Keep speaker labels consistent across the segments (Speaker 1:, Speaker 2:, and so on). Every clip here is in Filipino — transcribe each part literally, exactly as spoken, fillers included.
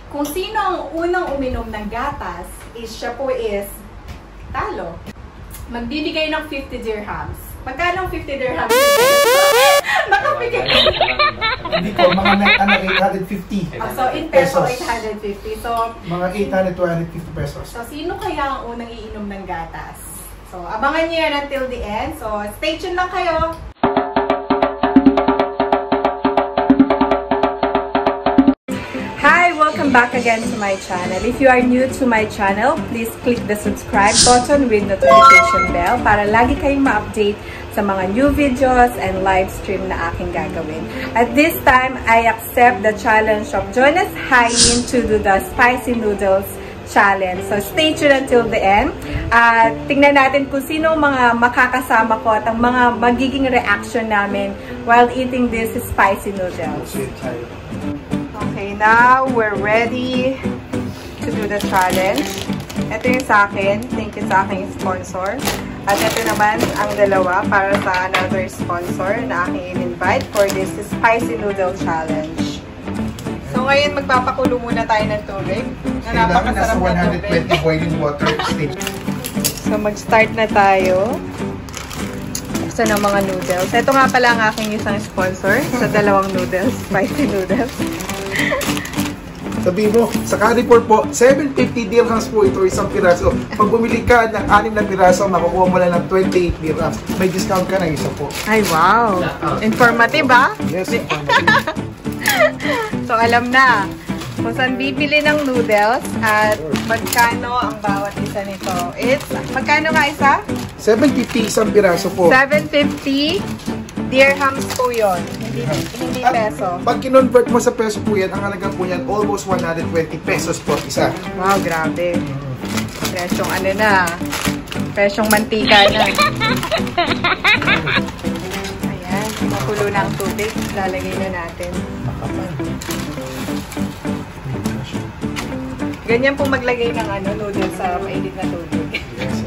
Speaker 1: Kung sino ang unang uminom ng gatas, is siya po is talo. Magbibigay ng fifty dirhams. Magkano ang fifty dirhams? Nakapigil.
Speaker 2: Hindi ko, mga ano, eight hundred fifty.
Speaker 1: Oh, so, in peso, eight hundred fifty. So,
Speaker 2: mga eight hundred to one hundred fifty pesos.
Speaker 1: So, sino kaya ang unang iinom ng gatas? So, abangan niyo yan until the end. So, stay tuned lang kayo. Hi! Welcome back again to my channel. If you are new to my channel, please click the subscribe button with notification bell para lagi kayong ma-update sa mga new videos and live stream na aking gagawin. At this time, I accept the challenge of Jonas Hayin to do the spicy noodles challenge. So, stay tuned until the end. At uh, tingnan natin kung sino mga makakasama ko at ang mga magiging reaction namin while eating this spicy noodles. Okay, now we're ready to do the challenge. Ito yung sa akin. Thank you sa aking sponsor. At ito naman ang dalawa para sa another sponsor na aking in-invite for this spicy noodle challenge. So ngayon magpapakulo muna tayo ng tubig. Na napakasarap na
Speaker 2: one hundred twenty boiling water state.
Speaker 1: So mag-start na tayo. Buksan ng mga noodles. Ito nga pala ang aking isang sponsor sa dalawang noodles, spicy noodles.
Speaker 2: Sabihin mo, sa Carrefour po, seven fifty dirhams po ito isang piraso. Pag bumili ka ng anim na piraso, makukuha mo lang ng twenty-eight dirhams. May discount ka na isa po.
Speaker 1: Ay, wow! Informative, ba?
Speaker 2: Yes, informative.
Speaker 1: So, alam na kung saan bibili ng noodles at magkano ang bawat isa nito. It's, magkano nga isa?
Speaker 2: seven fifty isang piraso po.
Speaker 1: seven fifty dirhams po yun. Hindi, hindi peso.
Speaker 2: Pag kinonvert mo sa peso po yan, ang halaga po yan, almost one hundred twenty pesos po isa.
Speaker 1: Wow, grabe. Presyong ano na. Presyong mantika na. Ayan, makulo na ang tubig. Lalagay na natin. Ganyan po maglagay ng ano, noodles sa mainit na tubig.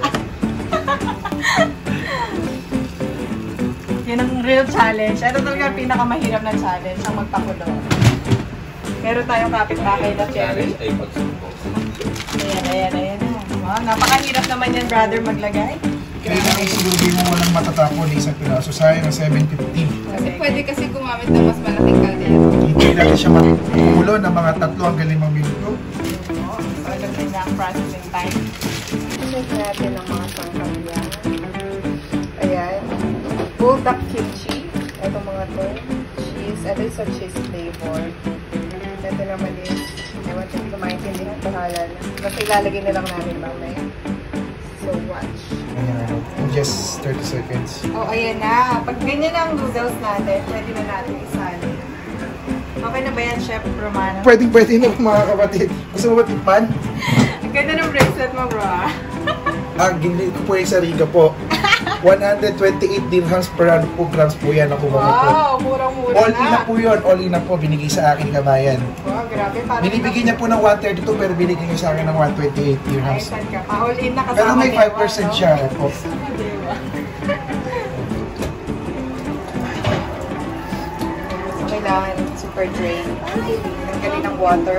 Speaker 1: Yan ang real challenge. Ito talaga ang pinakamahirap na challenge, ang magpakulo. Meron tayong kapitbahay na Cherry. Ayan, ayan, ayan. Wow, napakahirap naman yan, brother, maglagay.
Speaker 2: Kaya na siguro mo walang matatapon ng isang piraso. Sayang ng seven fifty.
Speaker 3: Kasi pwede kasi gumamit ng mas malaking kaldero.
Speaker 2: Hindi natin siya makulo ng mga tatlo hanggang limang minuto.
Speaker 1: So, alam din na ang processing time. Check natin ang mga sangkapya. Ayan. Bulldog kimchi. Ito mga to. Cheese. Ito is a cheese flavor. Ito naman is, ewan ko hindi ko maintindihan. Bahala na. Basta ilalagay na lang namin mamaya. So, watch.
Speaker 2: Ayan. Just thirty seconds.
Speaker 1: Oh, ayan na. Pag ganyan ang noodles natin, pwede na natin isali. Okay na ba yan, Chef Romano?
Speaker 2: Pwedeng pwede na mga kapatid. Gusto mo ba tikman?
Speaker 1: Ang ganda ng bracelet mo, bro.
Speaker 2: Ah, ginili ko po yung sa Riga po. one hundred twenty-eight dirhams per one hundred grams po yan ako mga po.
Speaker 1: Wow, murang-mura
Speaker 2: All
Speaker 1: na.
Speaker 2: in na po yun. All in na po. Binigay sa akin kabayan.
Speaker 1: Wow, grabe. Parang
Speaker 2: Binibigay niya po ng one thirty-two pero binigay niya sa akin ng one twenty-eight
Speaker 1: ay,
Speaker 2: dirhams.
Speaker 1: saan ka pa? All in na kasama.
Speaker 2: Pero may
Speaker 1: ni
Speaker 2: five
Speaker 1: Ewa,
Speaker 2: percent
Speaker 1: no?
Speaker 2: siya po.
Speaker 1: Diba? So, kailangan super drain. Ang galing ng water.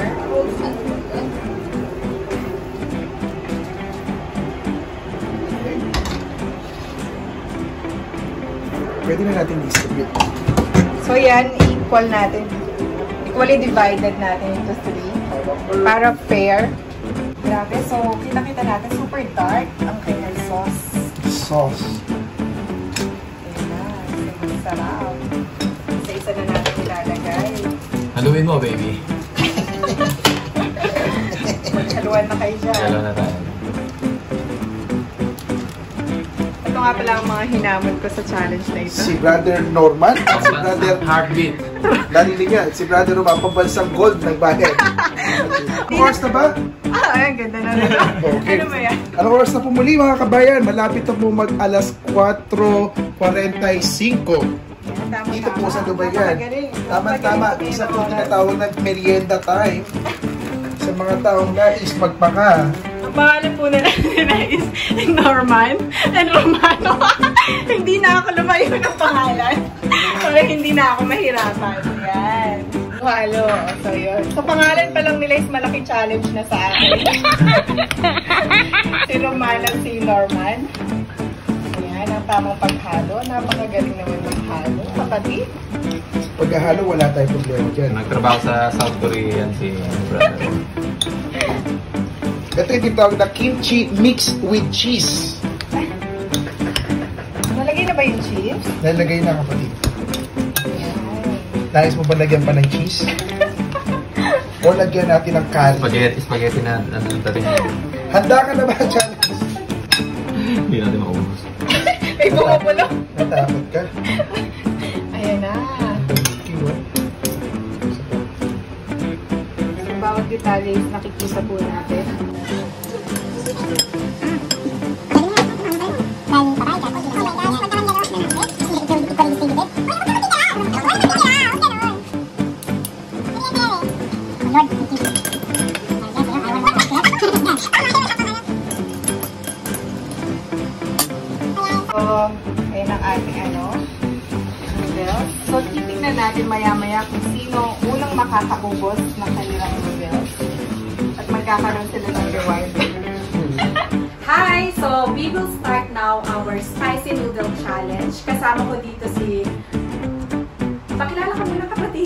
Speaker 2: Pwede na natin distribute.
Speaker 1: So, yan, equal natin. Equally divided natin into three. Para fair. Grabe. So, kita-kita natin, super dark ang kanyang sauce.
Speaker 2: Sauce.
Speaker 1: Ayan. Sige, sarap. Isa-isa na natin ilalagay.
Speaker 4: Haluin mo, baby.
Speaker 1: Maghaluan na kayo dyan.
Speaker 4: Halo na tayo.
Speaker 1: Ito nga pala ang mga hinamon ko sa challenge na ito.
Speaker 2: Si Brother Norman, si Brother
Speaker 4: Heartbeat.
Speaker 2: Narinig niya, si Brother Norman, pambansang gold nagbayad. Anong oras na ba?
Speaker 1: Ah, ay, ang ganda na rin.
Speaker 2: Okay.
Speaker 1: Ano ba yan?
Speaker 2: Anong oras na pumuli mga kabayan? Malapit na po mag alas four forty-five. Dito po sa Dubai yan. Tama-tama, isa po tinatawag na merienda time. Sa mga taong nais magpaka.
Speaker 1: Ang pangalan po nila is Norman and Romano. Hindi na ako lumayo ng pangalan. Para hindi na ako mahirapan. Yan. Halo. So, yun. So, pangalan pa lang nila is malaki challenge na sa akin. Si Roman at si Norman. Ayan, ang tamang paghalo. Napakagaling naman maghalo. Kapatid.
Speaker 2: Paghahalo, wala tayong problema dyan.
Speaker 4: Nagtrabaho sa South Korea si brother.
Speaker 2: Ito yung tinatawag na kimchi mixed with cheese.
Speaker 1: Nalagay na ba yung cheese?
Speaker 2: Nalagay na, kapatid.
Speaker 1: Ayan.
Speaker 2: Nais mo ba lagyan pa ng cheese? O lagyan natin ng curry?
Speaker 4: Spaghetti, spaghetti na ano rin.
Speaker 2: Handa ka na ba, Challenge?
Speaker 4: Hindi natin maubos.
Speaker 1: May bumupulo.
Speaker 2: Natakot ka?
Speaker 1: Ayan na. So, bawat detalye is nakikita po natin. So, ayan ang ating ano, noodles. So, titignan natin maya-maya kung sino unang makakaubos ng kanilang noodles. At magkakaroon sila ng reward. Hi! So, we will start now our spicy noodle challenge. Kasama ko dito si... Pakilala ka muna, kapatid.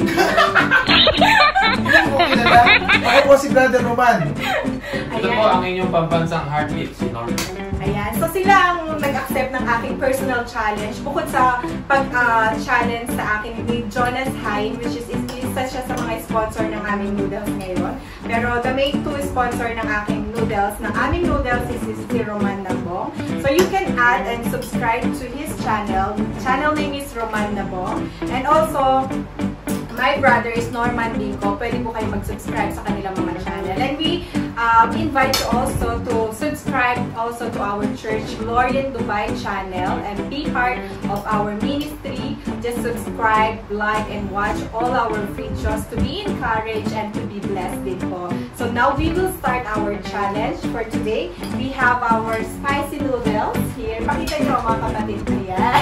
Speaker 2: Hindi mo kilala? Ako po si Brother Roman.
Speaker 4: Ito po ang inyong pambansang heartbeat, si Norman.
Speaker 1: Ayan. So, sila ang nag-accept ng aking personal challenge. Bukod sa pag-challenge uh, sa akin ni Jonas Hein, which is isa siya sa mga sponsor ng aming noodles ngayon. Pero the main two sponsor ng aking noodles, ng aming noodles is, is si Roman Nabong. So, you can add and subscribe to his channel. Channel name is Roman Nabong. And also, my brother is Norman Binko. Pwede po kayo mag-subscribe sa kanilang mga channel. And we um, invite you also to subscribe also to our church, Glorian Dubai channel, and be part of our ministry. Just subscribe, like, and watch all our videos to be encouraged and to be blessed din po. So now we will start our challenge for today. We have our spicy noodles here. Pakita nyo mga kapatid. Ayan.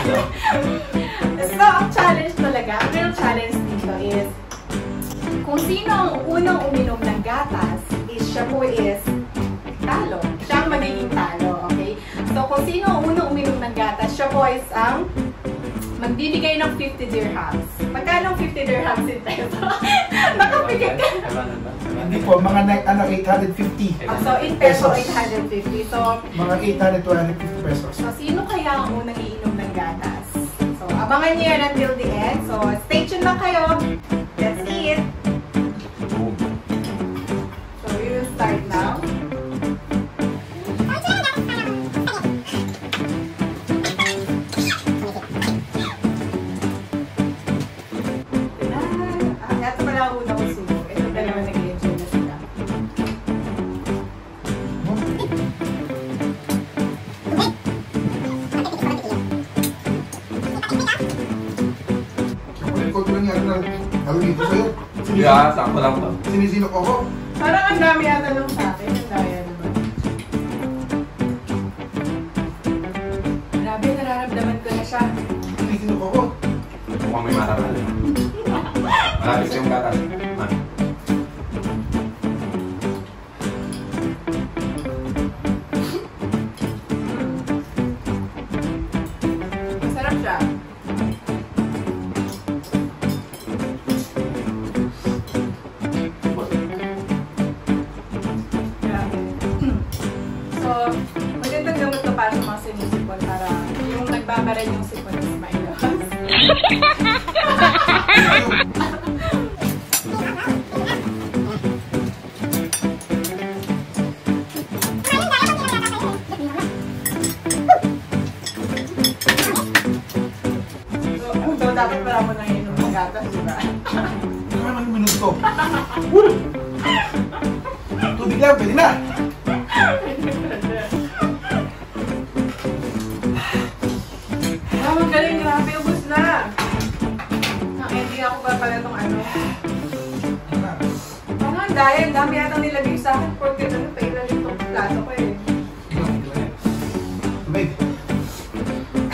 Speaker 1: So, ang challenge talaga, ang real challenge dito is kung sino ang unang uminom ng gatas, is siya po is talo. Siya ang magiging talo, okay? So, kung sino ang unang uminom ng gatas, siya po is ang magbibigay ng fifty dirhams. Magkano fifty dirhams in peso? Nakapigit ka.
Speaker 2: Hindi po, mga ano, eight hundred fifty.
Speaker 1: Oh, so, in peso, eight hundred fifty. So,
Speaker 2: mga eight hundred to one hundred fifty pesos.
Speaker 1: So, sino kaya ang unang iinom ng gatas? So, abangan niyo yan until the end. So, stay tuned lang kayo. Let's eat! So, we will start now. Ah, ito pala ang unang subo. Ito dalawa nag-i-enjoy na sila.
Speaker 2: Huwag lang yan na ano dito sa'yo.
Speaker 4: Yeah, sakto lang to.
Speaker 2: Sinisilok ako.
Speaker 1: Parang ang dami yata nung sa akin. Ang daya naman. Grabe, nararamdaman ko na siya.
Speaker 2: Sinisilok ako.
Speaker 4: Mukhang may mataral. Malapit yung gatas. Ah.
Speaker 1: Masarap siya. Grabe. So, magandang gamot to para sa mga sinisipon para yung nagbabaran yung sipon is mailos. So, so dapat pala mo nang inom ng gatas, di ba?
Speaker 2: Ano yung minuto? Tubig lang, pwede na.
Speaker 1: Ah, magaling, grabe, ubos na. Naka-ending ako pa pala itong ano. Parang ang daya, ang dami yata nilagay sa akin porque ano, pailalim itong plato ko eh.
Speaker 2: Tubig.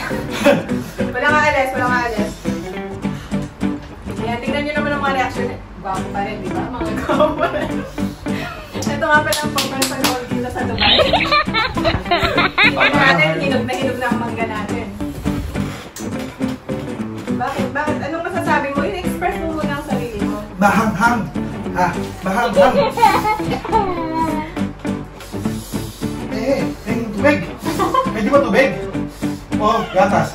Speaker 1: Walang aalis, walang aalis. Ayan, tingnan nyo naman ang mga reaction gwapo pa rin, di ba? Mga gwapo pa rin. Ito nga pala ang pagpansan ko dito sa Dubai. Pag natin, hinog na hinog na ang mangga natin. Bakit? Bakit? Anong masasabi mo? In-express mo muna ang sarili mo.
Speaker 2: Mahanghang. Ha? Mahanghang. Eh, eh, yung tubig. Pwede ba tubig? Oh, gatas.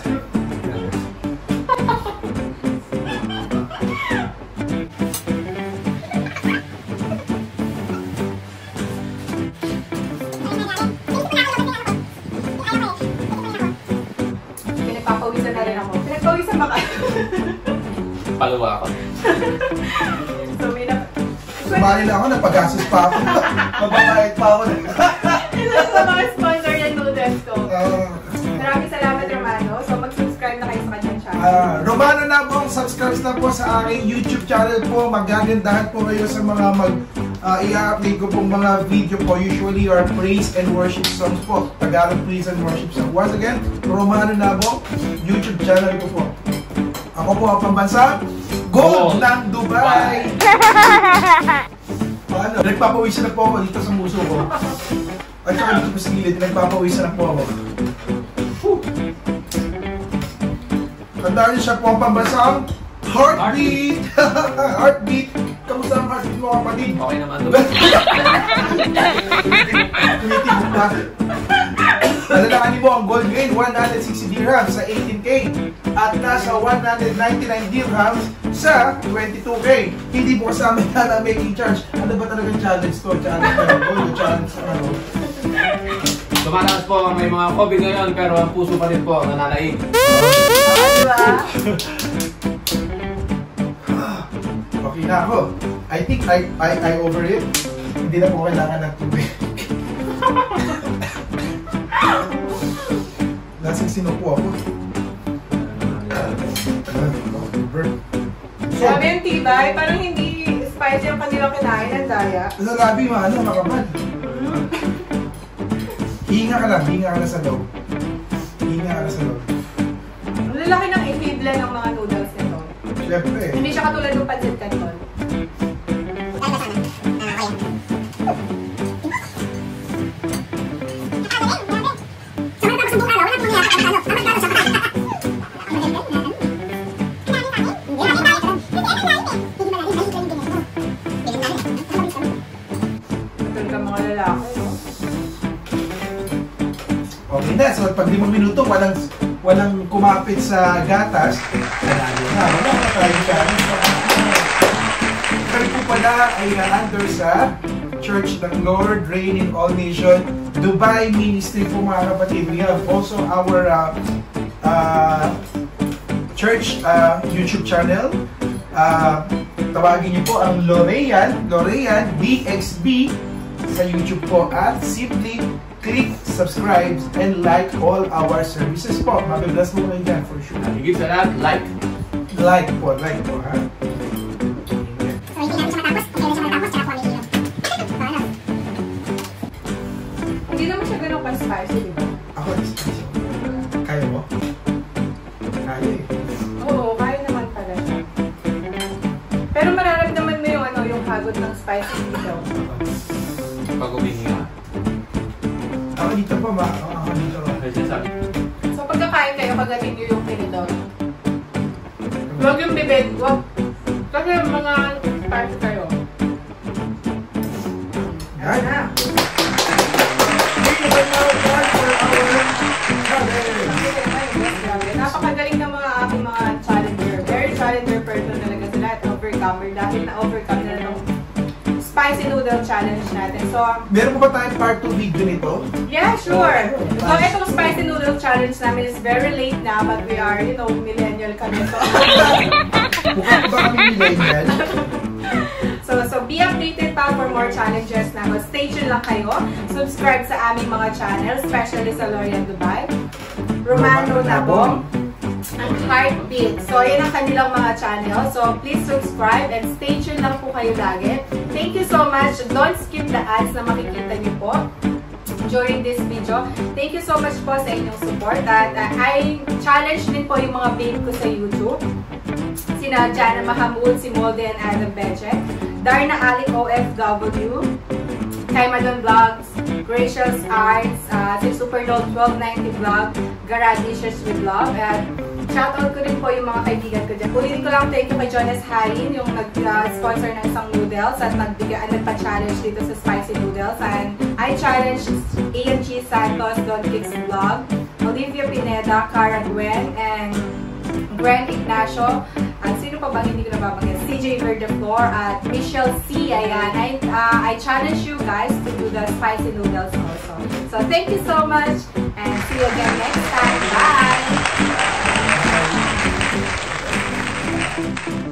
Speaker 1: Pinagpapawisan na rin ako. Pinagpawisan ba ka?
Speaker 4: Paluwa ako.
Speaker 1: So, may na...
Speaker 2: Sumali lang ako, nagpag-asos pa ako. Mababait pa ako.
Speaker 1: Isa sa mga sponsor ng noodles ko.
Speaker 2: Uh,
Speaker 1: Maraming salamat, Romano. So, mag-subscribe na kayo sa kanyang channel.
Speaker 2: uh, Romano na po, subscribe na po sa aking YouTube channel po. Magagandahan po kayo sa mga mag... Uh, i-update ko pong mga video po. Usually are praise and worship songs po. Tagalog praise and worship songs. Once again, Romano na po, YouTube channel ko po. Ako po ang pambansa, Gold ng Dubai! Paano? Nagpapawisan na po ako dito sa muso ko. At saka dito po sa gilid, nagpapawisan na po ako. Whew. Tandaan niyo siya po ang pambansang Heartbeat! Heartbeat! Kamusta ang heartbeat mo, kapatid?
Speaker 4: Okay naman to.
Speaker 2: Tumitibok na. Nalalakan niyo po ang gold grade, one hundred sixty dirhams sa eighteen K at nasa one hundred ninety-nine dirhams sa twenty-two K. Hindi po kasama yan ang making charge. Ano ba talagang challenge to? Challenge na gold, challenge na ano?
Speaker 4: Tumataas po, may mga COVID ngayon pero ang puso pa rin po ang nananaig.
Speaker 1: Oh, diba?
Speaker 2: Okay na ako. I think I, I, I over it. Hindi na po kailangan ng tubig. Lasing sinupo ako. So,
Speaker 1: Sabi yung tibay, parang hindi spicy ang kanilang kinain ng daya.
Speaker 2: Lalabi, ano, makapal. Hinga ka lang, hinga ka lang sa loob. Hinga ka lang sa loob.
Speaker 1: Ang lalaki ng equivalent ng mga noodles nito.
Speaker 2: Siyempre.
Speaker 1: Hindi siya katulad ng pancit canton. Katulad ka mga lalaki, no?
Speaker 2: Okay na, so pag limang minuto, walang walang kumapit sa gatas. Wala na, wala na tayo gatas. Kami po pala ay uh, under sa Church ng Lord, Reign in All Nation, Dubai Ministry po mga kapatid. We have also our uh, uh, church uh, YouTube channel. Uh, tawagin niyo po ang Lorean, Lorean D X B sa YouTube po at simply click, subscribe, and like all our services po. Mabibless mo kayo dyan for sure.
Speaker 4: Higit sa lahat, like.
Speaker 2: Like po, like po ha.
Speaker 1: Hindi naman siya ganun pa-spicy, di ba?
Speaker 2: Ako, kaya mo? Kaya eh.
Speaker 1: Oo, kaya naman pala siya. Pero mararamdaman mo yung ano, yung hagod ng spicy dito.
Speaker 4: Pag umihinga.
Speaker 2: Ako dito po, ma. Ako dito.
Speaker 4: Ay, sinasabi.
Speaker 1: So pagkakain kayo, kagatin nyo yung pinidor. Huwag yung bibig, huwag. Kasi mga spicy kayo.
Speaker 2: Yan.
Speaker 1: Na. Napakagaling ng mga aking mga challenger. Very challenger person talaga sila at overcomer dahil na-overcome na ng spicy noodle challenge natin. So,
Speaker 2: Meron pa ba tayong part two video nito?
Speaker 1: yeah, sure. So, itong spicy noodle challenge namin is very late na but we are, you know, millennial kami. So,
Speaker 2: Mukha pa ba kami millennial?
Speaker 1: So, so be updated pa for more challenges na. Stay tuned lang kayo. Subscribe sa aming mga channel, especially sa Lorean Dubai, Romano Nabong, and Heartbeat. So, yan ang kanilang mga channel. So, please subscribe and stay tuned lang po kayo lagi. Thank you so much. Don't skip the ads na makikita niyo po. during this video. Thank you so much po sa inyong support. At uh, I challenge din po yung mga babe ko sa YouTube. Sina Jana Mahamud, si Molde and Adam Beche, Darna Alec O F W, Kay Madon Vlogs, Gracious Arts, uh, si Superdog twelve ninety Vlog, Garage Dishes with Love, at shoutout ko rin po yung mga kaibigan ko dyan. Ulitin ko lang thank you kay Jonas Hain, yung nag-sponsor ng isang noodles at nagbigay, nagpa-challenge dito sa spicy noodles. And I challenge A N G Santos, Don Kicks Vlog, Olivia Pineda, Cara Gwen, and Gwen Ignacio. At sino pa bang hindi ko nababanggit? C J Verdeflor at Michelle C. Ayan. I, uh, I challenge you guys to do the spicy noodles also. So thank you so much and see you again next time. Bye!